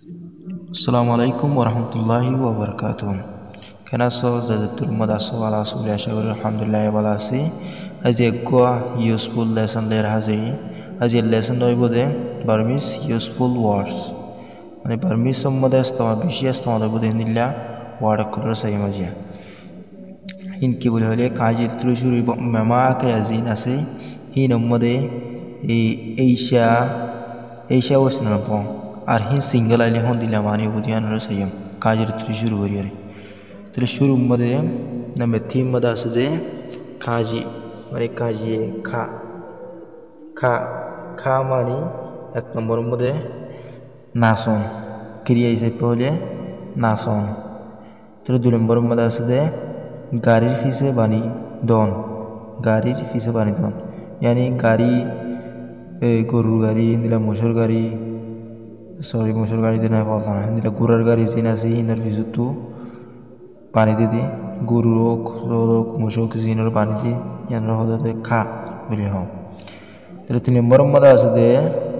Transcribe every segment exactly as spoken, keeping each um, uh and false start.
Assalamualaikum warahmatullahi wabarakatuh. Kana so zadatul madaso ala suli ashagul alhamdulillah wala si as a goa useful lesson later hazari as a lesson doi bode Burmese useful words মানে Burmese সম্বন্ধে স্তমা বিশেষ স্তমা বদে নিলা word colour সাই মাজিয়া ইনকি বলে হলে কাজী ত্রিশুরি মেমা কে আজিন আছে হি নম্বদে এই এইশা এইশা ওসনা পং আর হি single আইলে হন দিলা মানি বুদিয়ান রসাইম কাজের ত্রি শুরু করিয়ারে তাহলে শুরু মধ্যে নামে থিম মধ্যে আছে যে কাজী মানে কাজী খা খা খা মানে এক নম্বর মধ্যে নাচন ক্রিয়া হিসেবে হলে নাচন তাহলে দুই নম্বর মধ্যে আছে যে গাড়ির ফিসে বানি দন গাড়ির ফিসে বানি দন यानी গাড়ি গরুর গাড়ি দিলা মোষর গাড়ি সরি মোষর গাড়ি দিনা কথা না দিলা গুড়ার গাড়ি জিনা আছে হিনার ভিজুতু পানি দিদি গরু হোক হোক মোষক জিনার পানি দি ইয়ানর হতে খা বলে হও তাহলে তিন নম্বর মধ্যে আছে যে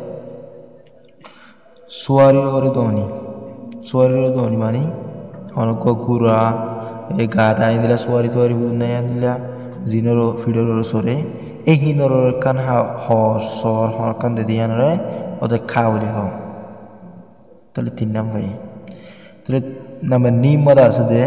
সোয়ারি ওরে দহনি সোয়ারি ওরে দহনি মানে অনেক গুড়া এই গাদা দিলা সোয়ারি তোয়ারি নাই দিলা জিনর ফিডর সরে এই হিনর কান হর সর হর কান দিদি ইয়ানরে ওদের খা বলে হও তাহলে তিন নাম্বার তাহলে নাম্বার নিম মধ্যে আছে যে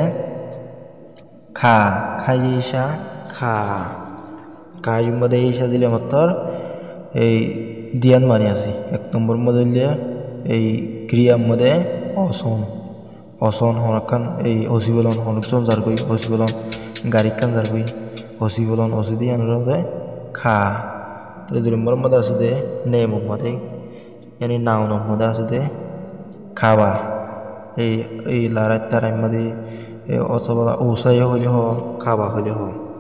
খা খাই ঈশা খা কাজ মধ্যে ঈশা দিলে মাত্র এই দিয়ান মানে আছে এক নম্বর মধ্যে দিলে এই ক্রিয়ার মধ্যে অসন অসন হরকান এই অসিবলন হরকজন যার কই অসিবলন গাড়ি কান যার কই অসিবলন অসি দিয়ে আনরে খা তাহলে দুই নম্বর মধ্যে আছে যে নেম মধ্যে यानी नाउन মধ্যে আছে যে খাওয়া এই এই লারাই তারাই মধ্যে অথবা ঔষাই হলে হ খাওয়া হলে হ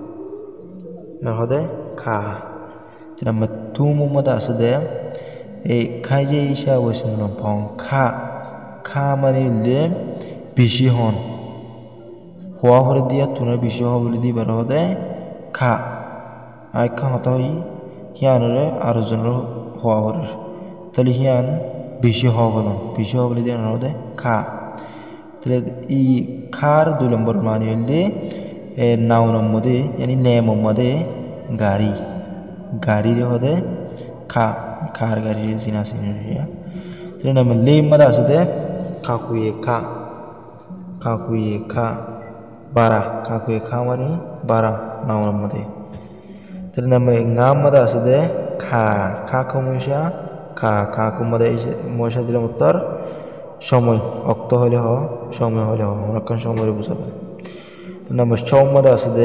হদে খা নাম্বার তুম মধ্যে আছে যে এই খাই যে ইসা বসেন পং খা খা মানে হলে বেশি হন হওয়া হলে দিয়া তুনার বেশি হওয়া বলে দিয়ে বের হদে খা আর খা হতা হই হিয়ানরে আরো জনের হওয়া হরে তাহলে হিয়ান বেশি হওয়া বলুন বেশি হওয়া বলে দিয়ে হদে খা তাহলে এই খার দুই নম্বর মানে হলে নাউনের মধ্যে यानी নেমের মধ্যে গাড়ি গাড়ির হদে খা খার গাড়ি জিনা সিনিয়া তাহলে নাম লেম মধ্যে আছে যে কাকুয়ে খা কাকুয়ে খা বারা কাকুয়ে খা মানে বারা নাউনের মধ্যে তাহলে নাম গাম মধ্যে আছে যে খা খা কমসা খা খা মধ্যে মশা দিলে উত্তর সময় অক্ত হলে হ সময় হলে হ অনেকক্ষণ সময় বুঝাবে নাম্বার ছয় মধ্যে আছে যে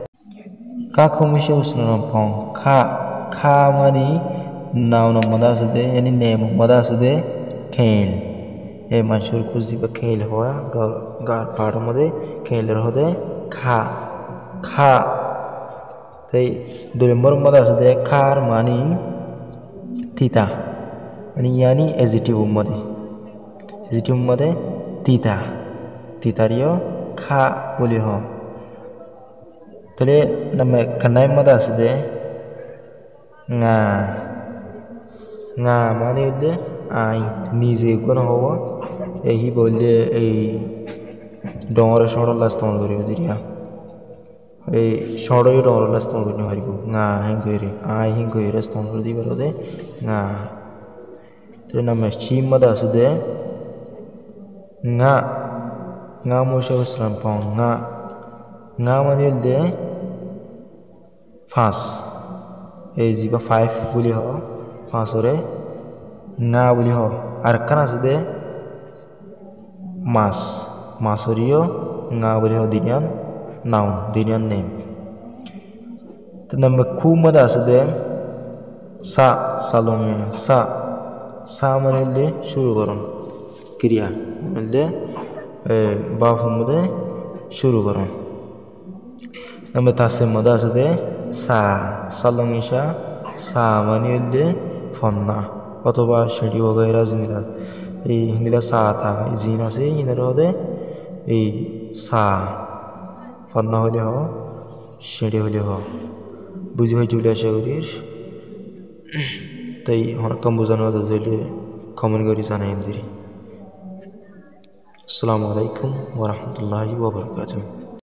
কা কমিশে উষ্ণ পং খা খা মানে নাউন মধ্যে আছে যে यानी নেম মধ্যে আছে যে খেল এই মানুষের খুঁজি বা খেল হওয়া গার পাড়ের মধ্যে খেলের হতে খা খা তাই দুই নম্বর মধ্যে আছে যে খার মানে তিতা মানে यानी एजिटिव মধ্যে एजिटिव মধ্যে তিতা তিতারিও খা বলি হ তাহলে নামে কানাই মধ্যে আছে যে ngা ngা মানে হলে আই নিজে কোন হওয়া এই বললে এই ডঙরে সড় লাস্তন করিব দিরিয়া এই সড়ই ডঙর লাস্তন করি হারিব ngা হেং কইরে আই হেং কইরে স্তন করে দিবার দে ngা তাহলে নামে চিম মধ্যে আছে যে ngা ngা মোশে উসরাম পং ngা ngা মানে হলে ফাঁস এই জিবা ফাইভ বলি হ ফাঁসরে ngা বলি হ আর কান আছে যে মাস মাসরিও ngা বলি হ দিনিয়ান নাউন দিনিয়ান নেম তো নাম্বার খু মধ্যে আছে যে সা সালমে সা সা মানে হলে শুরু করুন ক্রিয়া মানে বাফ মধ্যে শুরু করুন নাম্বার তাসে মধ্যে আছে যে সা সালং ইসা সা মানে হলে ফন্না অথবা সেটি বগাইরা জিনিস এই হিন্দিরা সা তা জিন আছে ইনার হদে এই সা ফন্না হলে হ সেটি হলে হ বুঝি হয় চলে আসা করির তাই অনেক কম বোঝানো হলে কমেন্ট করি জানাই দিই আসসালামু আলাইকুম ওয়া রাহমাতুল্লাহি ওয়া বারাকাতুহু।